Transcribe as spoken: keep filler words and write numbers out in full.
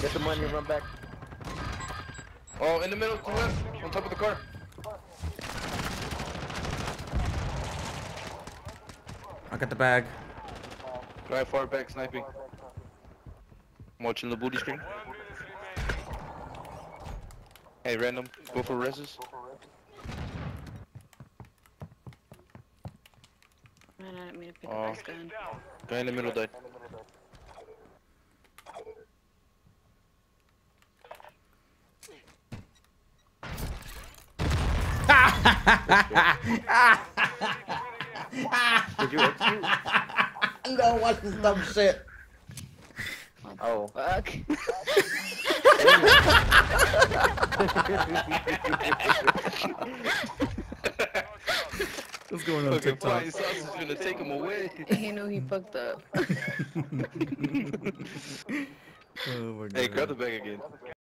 Get the money and run back. Oh, in the middle, to the left, on top of the car. I got the bag. Right far back, sniping. I'm watching the booty screen. Hey, random, go for reses. Man, I didn't mean to pick Oh. up this gun. Guy in the middle died. Did you execute? No, watch this dumb shit. Oh. Fuck. What's going on Fucking TikTok? flying sausage is gonna take him away. He knew he fucked up. Oh my god. Hey, grab the bag again.